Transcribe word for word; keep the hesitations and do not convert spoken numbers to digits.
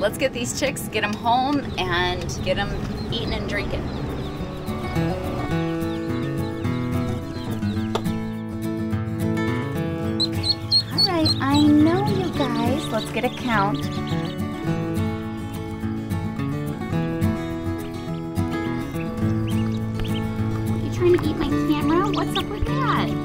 let's get these chicks, get them home, and get them eating and drinking. All right, I know you guys. Let's get a count. Are you trying to eat my camera? What's up with that?